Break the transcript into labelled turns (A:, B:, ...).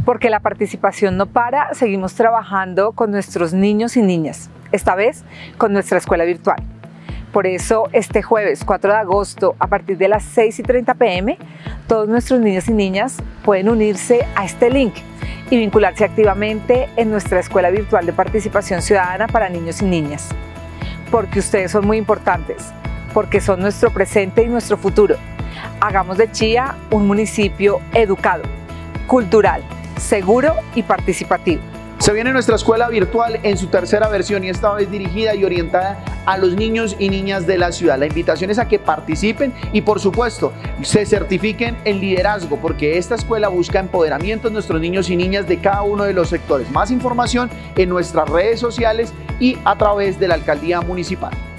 A: Porque la participación no para, seguimos trabajando con nuestros niños y niñas, esta vez con nuestra escuela virtual. Por eso, este jueves 4 de agosto, a partir de las 6:30 p.m., todos nuestros niños y niñas pueden unirse a este link y vincularse activamente en nuestra escuela virtual de participación ciudadana para niños y niñas. Porque ustedes son muy importantes, porque son nuestro presente y nuestro futuro. Hagamos de Chía un municipio educado, cultural, seguro y participativo.
B: Se viene nuestra escuela virtual en su tercera versión y esta vez dirigida y orientada a los niños y niñas de la ciudad. La invitación es a que participen y por supuesto se certifiquen en liderazgo, porque esta escuela busca empoderamiento de nuestros niños y niñas de cada uno de los sectores. Más información en nuestras redes sociales y a través de la Alcaldía Municipal.